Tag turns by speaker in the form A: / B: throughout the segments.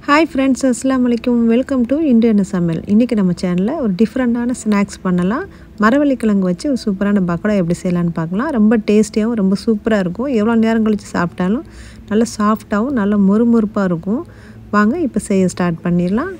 A: Hi friends, Assalamualaikum. Welcome to Indian Samal. இன்னைக்கு நம்ம சேனல்ல ஒரு டிஃபரண்டான ஸ்நாக்ஸ் பண்ணலாம். மரவள்ளி கிழங்கு வச்சு ஒரு சூப்பரான பக்கோடா எப்படி செய்யலாம்னு பார்க்கலாம். ரொம்ப டேஸ்டியாவும் ரொம்ப சூப்பரா இருக்கும். எவ்வளவு நேரம் கழிச்சு சாப்பிட்டாலும் நல்ல சாஃப்ட்டாவும் நல்ல மொறுமொறுப்பா இருக்கும். வாங்க இப்போ செய்ய ஸ்டார்ட் பண்ணிரலாம்.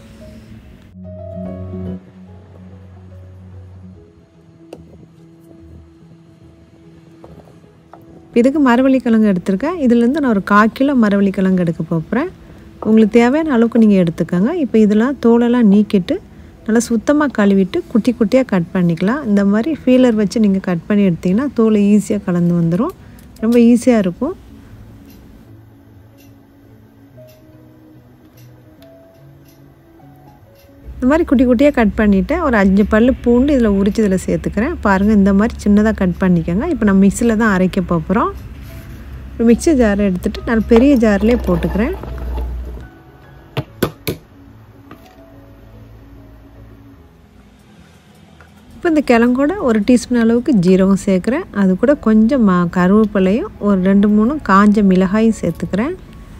A: இதுக்கு மரவள்ளி கிழங்கு எடுத்துர்க்கேன். இதில இருந்து நான் ஒரு 1/4 கிலோ மரவள்ளி கிழங்கு எடுக்க போறேன். உங்களுக்கு தேவையான அளவுக்கு நீங்க எடுத்துக்கங்க. இப்போ இதெல்லாம் தோலெல்லாம் நீக்கிட்டு நல்லா சுத்தமா கழுவிட்டு குட்டி குட்டியா கட் பண்ணிக்கலாம். இந்த மாதிரி ஃபீலர் வச்சு நீங்க கட் பண்ணி எடுத்தீங்கன்னா தோல் ஈஸியா கலந்து வந்துரும். ரொம்ப ஈஸியா இருக்கும். இந்த மாதிரி குட்டி குட்டியா கட் பண்ணிட்டு ஒரு 5 பல்லு பூண்டு இதல உரிச்சு இதல சேர்த்துக்கிறேன். பாருங்க இந்த மாதிரி சின்னதா கட் பண்ணிக்கங்க. இப்போ நான் மிக்ஸில தான் அரைக்க போறோம். ஒரு மிக்ஸி ஜார் எடுத்துட்டு நான் பெரிய ஜார்லயே போட்டுக்கிறேன். இப்போ இந்த கிழங்கோட 1 டீஸ்பூன் அளவுக்கு ஜீரகம் சேர்க்கிறேன். அது கூட கொஞ்சம் கருவேப்பிலையும் ஒரு 2-3 காஞ்ச மிளகாயும் சேர்த்துக்கிறேன்.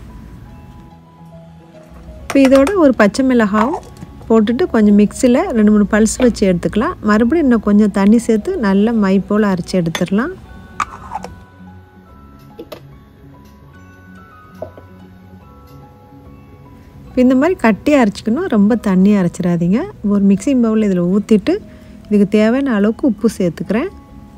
A: இப்போ இதோட ஒரு பச்சை மிளகாயும் போட்டுட்டு கொஞ்சம் மிக்ஸில 2-3 பல்ஸ் வச்சு எடுத்துக்கலாம். மறுபடியும் இன்னும் கொஞ்சம் தண்ணி சேர்த்து நல்லா மை போல அரைச்சு எடுத்துறலாம். இந்த மாதிரி கட்டி அரைச்சுக்கணும். ரொம்ப தண்ணி அரைச்சிராதீங்க. ஒரு மிக்ஸிங் பவுல்ல இதல ஊத்திட்டு இதுக்கு தேவையான அளவுக்கு உப்பு சேர்த்துக்கிறேன்.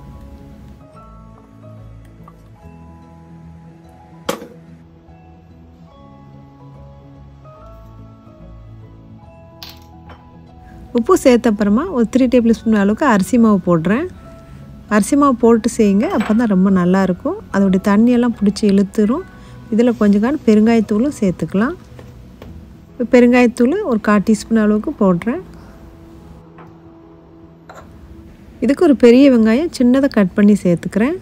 A: உப்பு சேர்த்த அப்புறமா ஒரு 3 டேபிள்ஸ்பூன் அளவுக்கு அரிசி மாவு போடுறேன். அரிசி மாவு போட்டு செய்யுங்க. அப்பதான் ரொம்ப நல்லா இருக்கும். அதோட தண்ணி எல்லாம் பிடிச்சி இழுத்துரும். இதில் கொஞ்சம் பெருங்காயத்தூளும் சேர்த்துக்கலாம். பெருங்காயத்தூள் ஒரு 1/4 டீஸ்பூன் அளவுக்கு போடுறேன். இதுக்கு ஒரு பெரிய வெங்காயம் சின்னதா கட் பண்ணி சேர்த்துக்கிறேன்.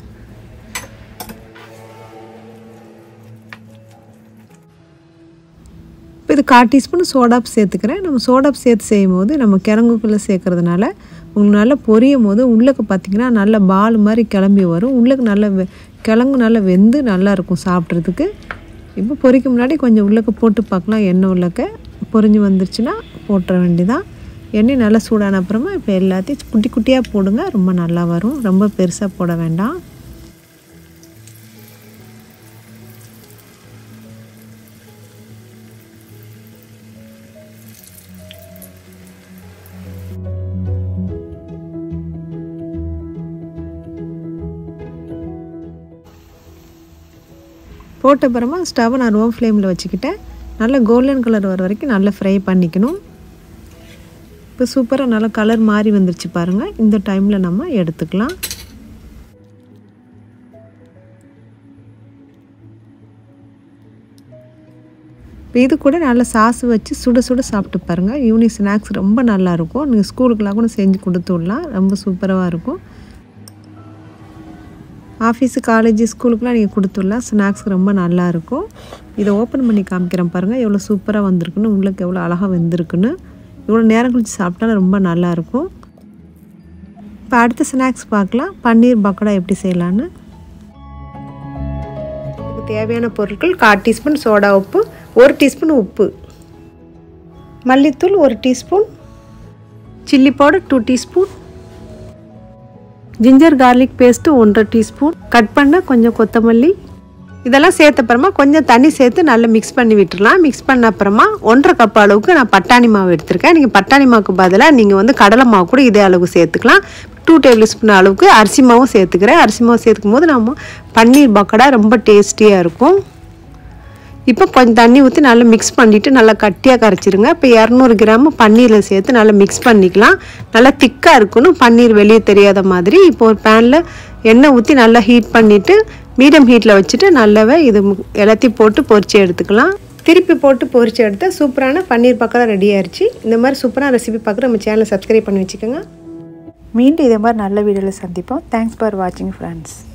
A: இப்போ இது 1/4 டீஸ்பூன் சோடாப் சேர்த்துக்கிறேன். நம்ம சோடாப் சேர்த்து செய்யும்போது நம்ம கிழங்குக்குள்ள சேர்க்கறதுனால உங்களுக்கு நல்லா பொரியும்போது உள்ளக்க பாத்தீங்கன்னா நல்ல பால் மாதிரி கிளம்பி வரும். உள்ளக்க நல்ல கிழங்கு நல்லா வெந்து நல்லா இருக்கும் சாப்பிட்றதுக்கு. இப்போ பொரிக்க முன்னாடி கொஞ்சம் உள்ளக்க போட்டு பார்க்கலாம். எண்ணெய் உள்ளக்க பொரிஞ்சு வந்துருச்சுன்னா போட்ற வேண்டியதான். எண்ணெய் நல்லா சூடான அப்புறமா இப்போ எல்லாத்தையும் குட்டி குட்டியா போடுங்க. ரொம்ப நல்லா வரும். ரொம்ப பெருசா போட வேண்டாம். போட்ட அப்புறமா ஸ்டவ் நான் லோ ஃப்ளேம்ல வச்சுக்கிட்டேன். நல்ல கோல்டன் கலர் வர வரைக்கும் நல்லா ஃப்ரை பண்ணிக்கணும். இப்போ சூப்பரா நல்ல கலர் மாறி வந்துருச்சு பாருங்க. இந்த டைம்ல நம்ம எடுத்துக்கலாம். இது கூட நல்ல சாஸ் வச்சு சுட சுட சாப்பிட்டு பாருங்க. ஈவினிங் ஸ்நாக்ஸ் ரொம்ப நல்லா இருக்கும். நீங்க ஸ்கூலுக்குலாம் கூட செஞ்சு கொடுத்து விடலாம். ரொம்ப சூப்பரா இருக்கும். ஆபீஸ் காலேஜ் ஸ்கூலுக்குலாம் நீங்க கொடுத்து விடலாம். ஸ்நாக்ஸ் ரொம்ப நல்லா இருக்கும். இத ஓபன் பண்ணி காமிக்கிறேன் பாருங்க. எவ்வளவு சூப்பரா வந்திருக்குன்னு, உங்களுக்கு எவ்வளவு அழகா வெந்திருக்குன்னு. இவ்வளவு நேரம் கழிச்சு சாப்பிட்டா ரொம்ப நல்லா இருக்கும். இப்போ அடுத்த ஸ்நாக்ஸ் பார்க்கலாம். பன்னீர் பக்கோடா எப்படி செய்யலாம்னு. இதுக்கு தேவையான பொருட்கள் 1/4 டீஸ்பூன் சோடா உப்பு, 1 டீஸ்பூன் உப்பு, மல்லித்தூள் 1 teaspoon, chilli powder 2 teaspoon, ginger garlic paste 1/2 teaspoon, cut பண்ண கொஞ்சம் கொத்தமல்லி. இதெல்லாம் சேர்த்த அப்புறமா கொஞ்சம் தண்ணி சேர்த்து நல்லா மிக்ஸ் பண்ணி விட்டுறலாம். மிக்ஸ் பண்ண அப்புறமா 1/2 கப் அளவுக்கு நான் பட்டாணி மாவு எடுத்துர்க்கேன். நீங்க பட்டாணி மாவுக்கு பதிலா நீங்க கடலை மாவு கூட இதே அளவுக்கு சேர்த்துக்கலாம். 2 டேபிள்ஸ்பூன் அளவுக்கு அரிசி மாவும் சேர்த்துக்கிறேன். அரிசி மாவு சேர்க்கும்போது நம்ம பன்னீர் பக்கோடா ரொம்ப டேஸ்டியா இருக்கும். இப்போ கொஞ்சம் தண்ணி ஊத்தி நல்லா மிக்ஸ் பண்ணிட்டு நல்லா கட்டியா கரைச்சிருங்க. இப்போ 200 கிராம் பன்னீர்ல சேர்த்து நல்லா மிக்ஸ் பண்ணிக்கலாம். நல்லா திக்கா இருக்கணும். பன்னீர் வெளியே தெரியாத மாதிரி. இப்போ ஒரு panல எண்ணெய் ஊத்தி நல்லா ஹீட் பண்ணிட்டு மீடியம் ஹீட்ல வச்சிட்டு நல்லாவே இது எல்லாத்தையும் போட்டு பொரிச்சு எடுத்துக்கலாம். திருப்பி போட்டு பொரிச்சு எடுத்தா சூப்பரான பன்னீர் பக்கோடா ரெடி ஆயிருச்சு. இந்த மாதிரி சூப்பரான ரெசிபி பார்க்க நம்ம சேனலை சப்ஸ்கிரைப் பண்ணி வச்சுக்கோங்க. மீண்டும் இதே மாதிரி நல்ல வீடியோல சந்திப்போம். Thanks for watching friends.